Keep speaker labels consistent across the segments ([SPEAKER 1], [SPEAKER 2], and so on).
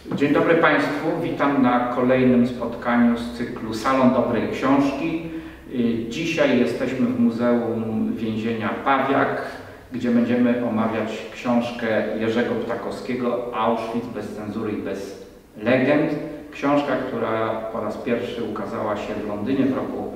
[SPEAKER 1] Dzień dobry Państwu, witam na kolejnym spotkaniu z cyklu Salon Dobrej Książki. Dzisiaj jesteśmy w Muzeum Więzienia Pawiak, gdzie będziemy omawiać książkę Jerzego Ptakowskiego Auschwitz bez cenzury i bez legend. Książka, która po raz pierwszy ukazała się w Londynie w roku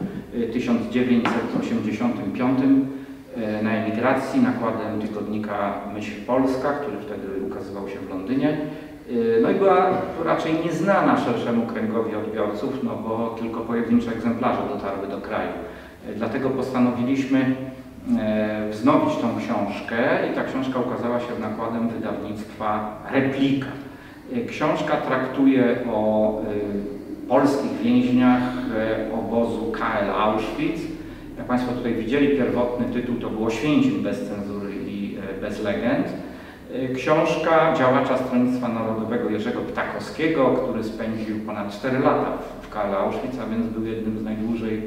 [SPEAKER 1] 1985 na emigracji nakładem tygodnika Myśl Polska, który wtedy ukazywał się w Londynie. No i była raczej nieznana szerszemu kręgowi odbiorców, no bo tylko pojedyncze egzemplarze dotarły do kraju. Dlatego postanowiliśmy wznowić tą książkę i ta książka ukazała się nakładem wydawnictwa Replika. Książka traktuje o polskich więźniach obozu KL Auschwitz. Jak Państwo tutaj widzieli, pierwotny tytuł to było Oświęcim bez cenzury i bez legend. Książka działacza Stronnictwa Narodowego Jerzego Ptakowskiego, który spędził ponad 4 lata w KL Auschwitz, a więc był jednym z najdłużej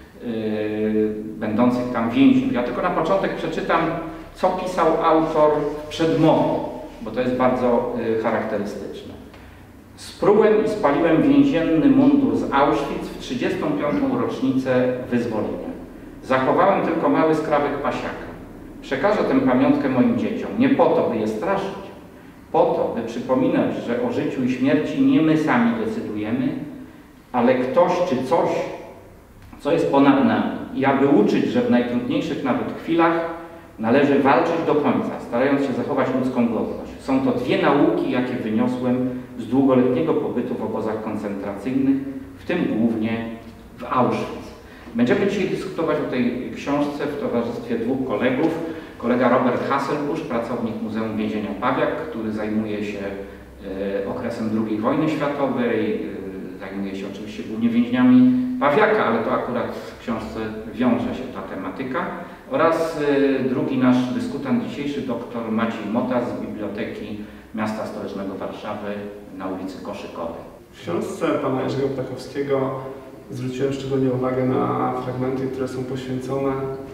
[SPEAKER 1] będących tam więźniów. Ja tylko na początek przeczytam, co pisał autor w przedmowie, bo to jest bardzo charakterystyczne. Sprułem i spaliłem więzienny mundur z Auschwitz w 35. rocznicę wyzwolenia. Zachowałem tylko mały skrawek pasiaka. Przekażę tę pamiątkę moim dzieciom, nie po to, by je straszyć, po to, by przypominać, że o życiu i śmierci nie my sami decydujemy, ale ktoś czy coś, co jest ponad nami. I aby uczyć, że w najtrudniejszych nawet chwilach należy walczyć do końca, starając się zachować ludzką godność. Są to dwie nauki, jakie wyniosłem z długoletniego pobytu w obozach koncentracyjnych, w tym głównie w Auschwitz. Będziemy dzisiaj dyskutować o tej książce w towarzystwie dwóch kolegów. Kolega Robert Hasselbusch, pracownik Muzeum Więzienia Pawiak, który zajmuje się okresem II wojny światowej, zajmuje się oczywiście głównie więźniami Pawiaka, ale to akurat w książce wiąże się ta tematyka. Oraz drugi nasz dyskutant dzisiejszy, dr Maciej Mota z Biblioteki Miasta Stołecznego Warszawy na ulicy Koszykowej.
[SPEAKER 2] W książce pana Jerzego Ptakowskiego zwróciłem szczególnie uwagę na fragmenty, które są poświęcone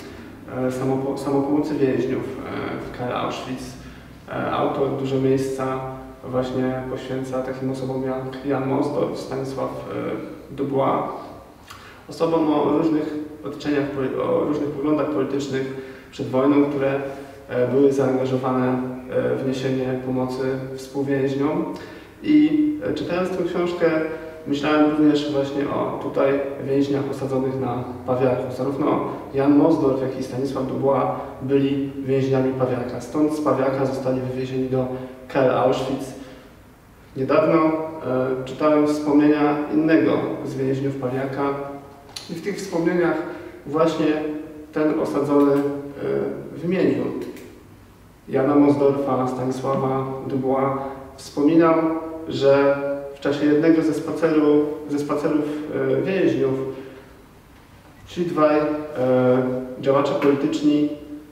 [SPEAKER 2] samopomocy więźniów w KL Auschwitz. Autor dużo miejsca właśnie poświęca takim osobom jak Jan Mosdorf, Stanisław Dubois, osobom o różnych odcieniach, o różnych poglądach politycznych przed wojną, które były zaangażowane w niesienie pomocy współwięźniom. I czytając tę książkę, myślałem również właśnie o tutaj więźniach osadzonych na Pawiaku. Zarówno Jan Mosdorf, jak i Stanisław Dubois byli więźniami Pawiaka. Stąd z Pawiaka zostali wywiezieni do KL Auschwitz. Niedawno czytałem wspomnienia innego z więźniów Pawiaka i w tych wspomnieniach właśnie ten osadzony wymienił Jana Mosdorfa, Stanisława Dubois. Wspominał, że w czasie jednego ze spacerów więźniów ci dwaj działacze polityczni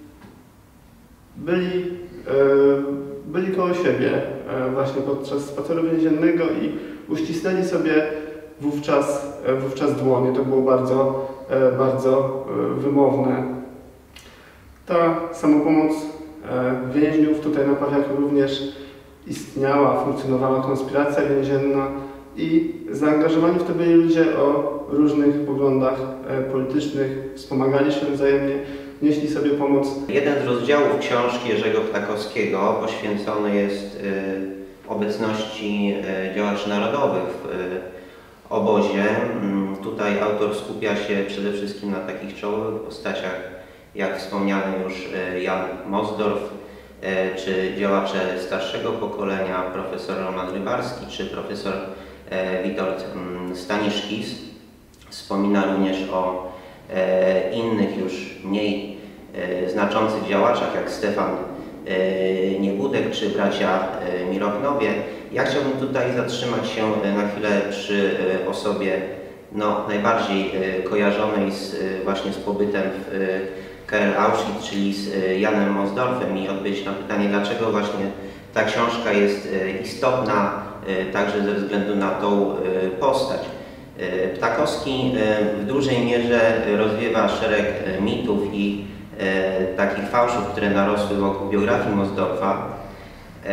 [SPEAKER 2] byli koło siebie właśnie podczas spaceru więziennego i uścisnęli sobie wówczas dłonie. To było bardzo wymowne. Ta samopomoc więźniów tutaj na Pawiaku również istniała, funkcjonowała konspiracja więzienna i zaangażowani w to byli ludzie o różnych poglądach politycznych, wspomagali się wzajemnie, nieśli sobie pomoc.
[SPEAKER 3] Jeden z rozdziałów książki Jerzego Ptakowskiego poświęcony jest obecności działaczy narodowych w obozie. Tutaj autor skupia się przede wszystkim na takich czołowych postaciach, jak wspomniany już Jan Mosdorf, czy działacze starszego pokolenia, profesor Roman Rybarski, czy profesor Witold Staniszkis. Wspomina również o innych już mniej znaczących działaczach, jak Stefan Niebudek, czy bracia Mirognowie. Ja chciałbym tutaj zatrzymać się na chwilę przy osobie najbardziej kojarzonej właśnie z pobytem w KL Auschwitz, czyli z Janem Mosdorfem, i odpowiedzieć na pytanie, dlaczego właśnie ta książka jest istotna także ze względu na tą postać. Ptakowski w dużej mierze rozwiewa szereg mitów i takich fałszów, które narosły wokół biografii Mosdorfa,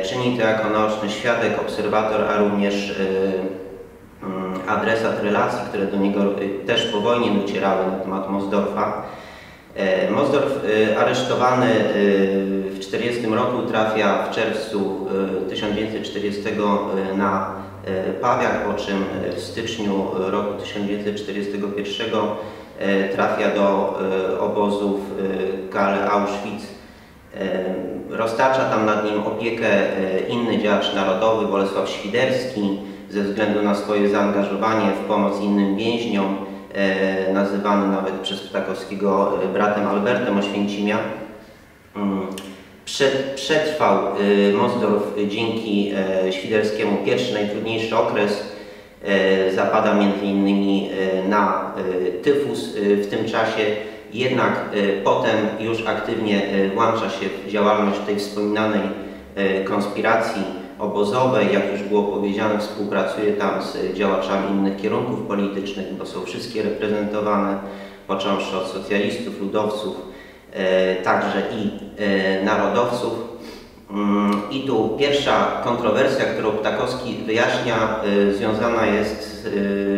[SPEAKER 3] Czyni to jako naoczny świadek, obserwator, a również adresat relacji, które do niego też po wojnie docierały na temat Mosdorfa. Mosdorf aresztowany w 1940 roku trafia w czerwcu 1940 na Pawiak, po czym w styczniu roku 1941 trafia do obozów KL Auschwitz. Roztacza tam nad nim opiekę inny działacz narodowy, Bolesław Świderski, ze względu na swoje zaangażowanie w pomoc innym więźniom, nazywany nawet przez Ptakowskiego bratem Albertem Oświęcimia. Przetrwał Mosdorf dzięki Świderskiemu pierwszy, najtrudniejszy okres. Zapada m.in. na tyfus w tym czasie, jednak potem już aktywnie włącza się w działalność tej wspominanej konspiracji obozowej. Jak już było powiedziane, współpracuje tam z działaczami innych kierunków politycznych, bo są wszystkie reprezentowane, począwszy od socjalistów, ludowców, także i narodowców. I tu pierwsza kontrowersja, którą Ptakowski wyjaśnia, związana jest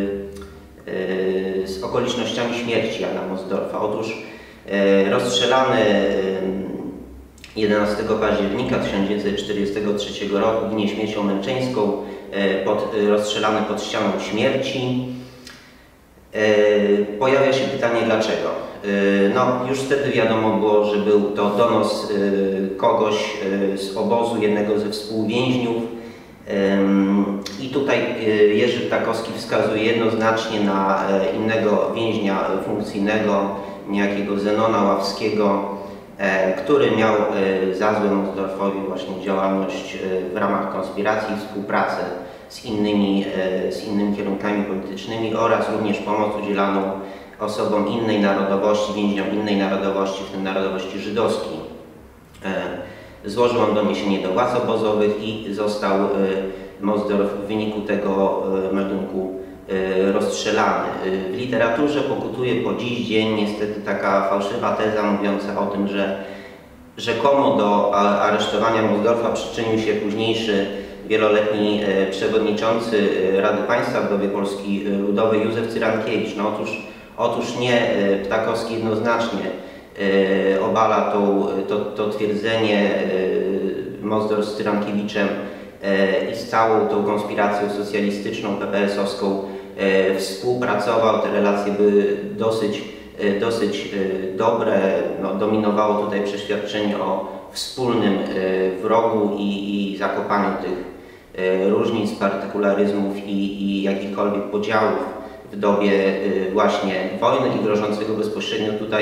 [SPEAKER 3] z okolicznościami śmierci Jana Mosdorfa. Otóż rozstrzelany 11 października 1943 roku, ginie śmiercią męczeńską, rozstrzelany pod ścianą śmierci. Pojawia się pytanie, dlaczego? No, już wtedy wiadomo było, że był to donos kogoś z obozu, jednego ze współwięźniów. I tutaj Jerzy Ptakowski wskazuje jednoznacznie na innego więźnia funkcyjnego, niejakiego Zenona Ławskiego, który miał za złe Mosdorfowi właśnie działalność w ramach konspiracji, współpracę z innymi kierunkami politycznymi oraz również pomoc udzielaną osobom innej narodowości, więźniom innej narodowości, w tym narodowości żydowskiej. Złożył on doniesienie do władz obozowych i został Mosdorf w wyniku tego meldunku rozstrzelany. W literaturze pokutuje po dziś dzień niestety taka fałszywa teza mówiąca o tym, że rzekomo do aresztowania Mosdorfa przyczynił się późniejszy wieloletni przewodniczący Rady Państwa w dobie Polski Ludowej Józef Cyrankiewicz. No otóż nie, Ptakowski jednoznacznie obala to twierdzenie. Mosdorf z Cyrankiewiczem i z całą tą konspiracją socjalistyczną, PPS-owską współpracował. Te relacje były dosyć dobre. No, dominowało tutaj przeświadczenie o wspólnym wrogu i zakopaniu tych różnic, partykularyzmów i jakichkolwiek podziałów w dobie właśnie wojny i grożącego bezpośrednio tutaj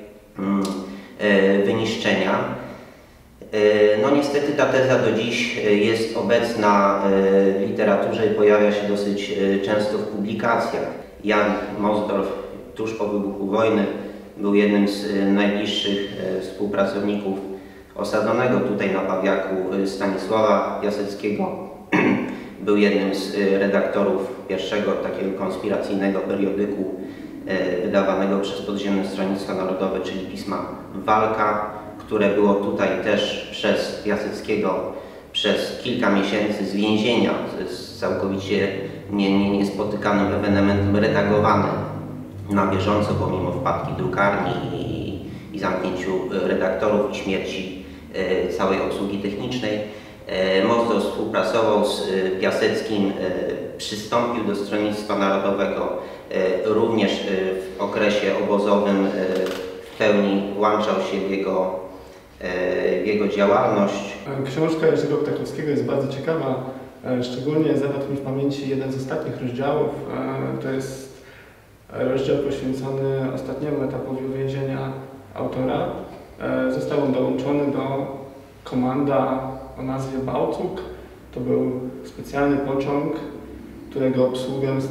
[SPEAKER 3] wyniszczenia. No niestety ta teza do dziś jest obecna w literaturze i pojawia się dosyć często w publikacjach. Jan Mosdorf tuż po wybuchu wojny był jednym z najbliższych współpracowników osadzonego tutaj na Pawiaku Stanisława Piaseckiego. Był jednym z redaktorów pierwszego takiego konspiracyjnego periodyku wydawanego przez Podziemne Stronnictwo Narodowe, czyli pisma Walka, które było tutaj też przez Piaseckiego przez kilka miesięcy z więzienia, z całkowicie niespotykanym ewenementem, redagowane na bieżąco pomimo wpadki drukarni i zamknięciu redaktorów i śmierci całej obsługi technicznej. Mosdorf współpracował z Piaseckim, przystąpił do Stronnictwa Narodowego, również w okresie obozowym w pełni włączał się w jego działalność.
[SPEAKER 2] Książka Jerzego Ptakowskiego jest bardzo ciekawa, szczególnie zapadł mi w pamięci jeden z ostatnich rozdziałów. To jest rozdział poświęcony ostatniemu etapowi uwięzienia autora. Został on dołączony do komanda o nazwie Bałcuk. To był specjalny pociąg, którego obsługę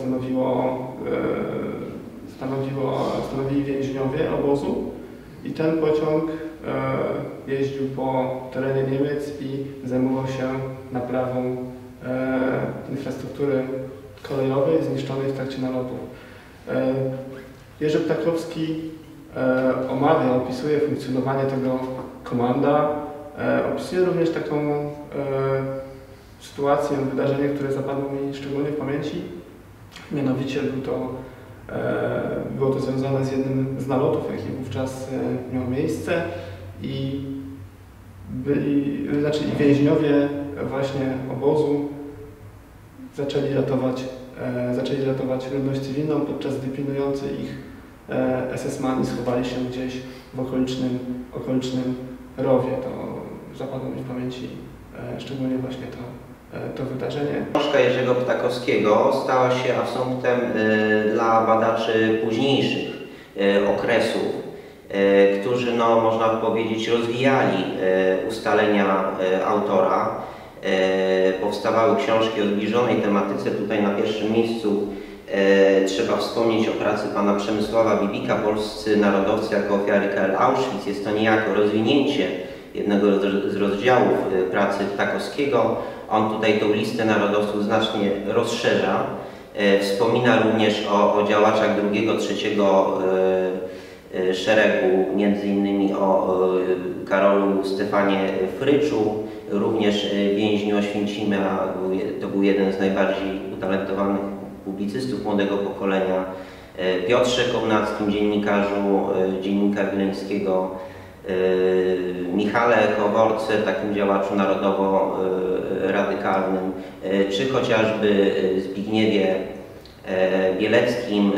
[SPEAKER 2] stanowili więźniowie obozu. I ten pociąg jeździł po terenie Niemiec i zajmował się naprawą infrastruktury kolejowej zniszczonej w trakcie nalotów. Jerzy Ptakowski omawia, opisuje funkcjonowanie tego komanda, opisuje również sytuację, wydarzenie, które zapadło mi szczególnie w pamięci. Mianowicie było to związane z jednym z nalotów, jaki wówczas miał miejsce i więźniowie właśnie obozu zaczęli ratować ludność cywilną, podczas gdy pilnujący ich SS-mani schowali się gdzieś w okolicznym rowie. To zapadło mi w pamięci szczególnie właśnie to wydarzenie.
[SPEAKER 3] Książka Jerzego Ptakowskiego stała się asumptem dla badaczy późniejszych okresów, którzy, no, można powiedzieć, rozwijali ustalenia autora. Powstawały książki o zbliżonej tematyce. Tutaj na pierwszym miejscu trzeba wspomnieć o pracy pana Przemysława Bibika, Polscy narodowcy jako ofiary KL Auschwitz. Jest to niejako rozwinięcie jednego z rozdziałów pracy Ptakowskiego. On tutaj tą listę narodowców znacznie rozszerza. Wspomina również o działaczach drugiego, trzeciego szeregu, między innymi o Karolu Stefanie Fryczu, również więźniu Oświęcimia. To był jeden z najbardziej utalentowanych publicystów młodego pokolenia. Piotrze Kołnackim, dziennikarzu Dziennika Wileńskiego, Michale Choworce, takim działaczu narodowo-radykalnym, czy chociażby Zbigniewie Bieleckim,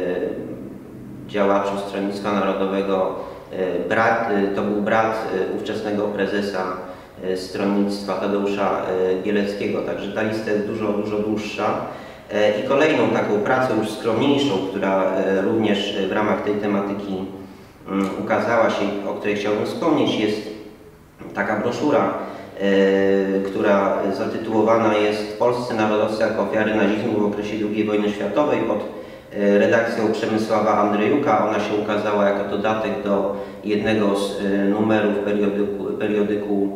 [SPEAKER 3] działaczu Stronnictwa Narodowego. To był brat ówczesnego prezesa stronnictwa Tadeusza Bieleckiego, także ta lista jest dużo dłuższa. I kolejną taką pracą już skromniejszą, która również w ramach tej tematyki ukazała się, o której chciałbym wspomnieć, jest taka broszura, która zatytułowana jest Polscy narodowcy jako ofiary nazizmu w okresie II wojny światowej, pod redakcją Przemysława Andrzejuka. Ona się ukazała jako dodatek do jednego z numerów periodyku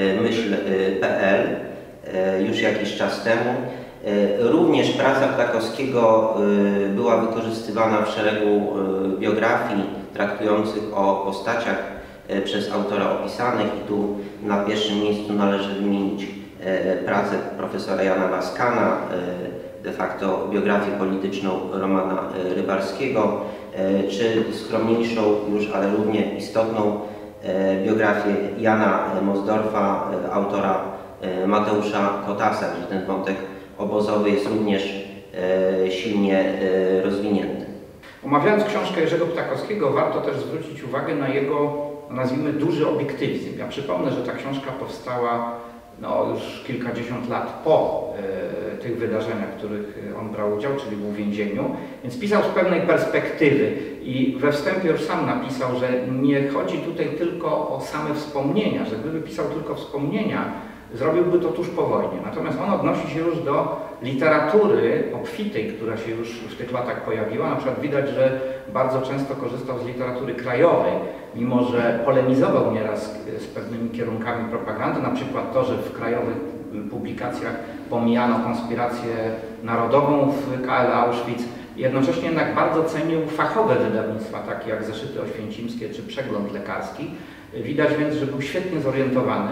[SPEAKER 3] Myśl.pl już jakiś czas temu. Również praca Ptakowskiego była wykorzystywana w szeregu biografii traktujących o postaciach przez autora opisanych i tu na pierwszym miejscu należy wymienić pracę profesora Jana Laskana, de facto biografię polityczną Romana Rybarskiego, czy skromniejszą już, ale równie istotną biografię Jana Mosdorfa, autora Mateusza Kotasa, gdzie ten wątek obozowy jest również silnie rozwinięty.
[SPEAKER 1] Omawiając książkę Jerzego Ptakowskiego, warto też zwrócić uwagę na jego, nazwijmy, duży obiektywizm. Ja przypomnę, że ta książka powstała już kilkadziesiąt lat po tych wydarzeniach, w których on brał udział, czyli był w więzieniu, więc pisał z pewnej perspektywy i we wstępie już sam napisał, że nie chodzi tutaj tylko o same wspomnienia, że gdyby pisał tylko wspomnienia, zrobiłby to tuż po wojnie. Natomiast on odnosi się już do literatury obfitej, która się już w tych latach pojawiła. Na przykład widać, że bardzo często korzystał z literatury krajowej, mimo że polemizował nieraz z pewnymi kierunkami propagandy, na przykład to, że w krajowych publikacjach pomijano konspirację narodową w KL Auschwitz. Jednocześnie jednak bardzo cenił fachowe wydawnictwa, takie jak Zeszyty Oświęcimskie czy Przegląd Lekarski. Widać więc, że był świetnie zorientowany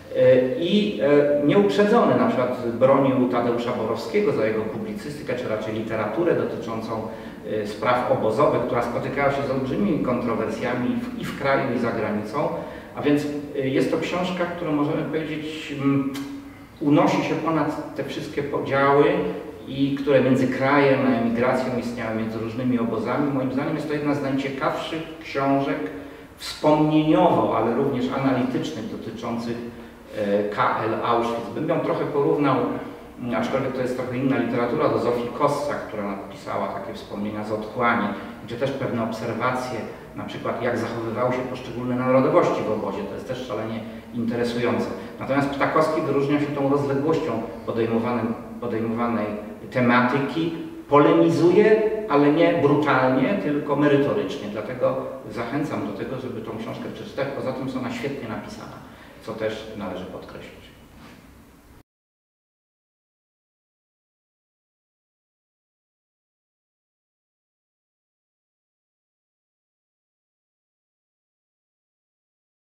[SPEAKER 1] i nieuprzedzony. Na przykład bronił Tadeusza Borowskiego za jego publicystykę, czy raczej literaturę dotyczącą spraw obozowych, która spotykała się z olbrzymimi kontrowersjami i w kraju, i za granicą. A więc jest to książka, którą możemy powiedzieć unosi się ponad te wszystkie podziały, i które między krajem a emigracją istniały, między różnymi obozami. Moim zdaniem jest to jedna z najciekawszych książek wspomnieniowo, ale również analitycznych dotyczących KL Auschwitz. Bym ją trochę porównał, aczkolwiek to jest trochę inna literatura, do Zofii Kossa, która napisała takie wspomnienia z otchłani, gdzie też pewne obserwacje, na przykład jak zachowywały się poszczególne narodowości w obozie, to jest też szalenie interesujące. Natomiast Ptakowski wyróżnia się tą rozległością podejmowanej tematyki, polemizuje, ale nie brutalnie, tylko merytorycznie. Dlatego zachęcam do tego, żeby tą książkę przeczytać. Poza tym jest ona świetnie napisana, co też należy podkreślić.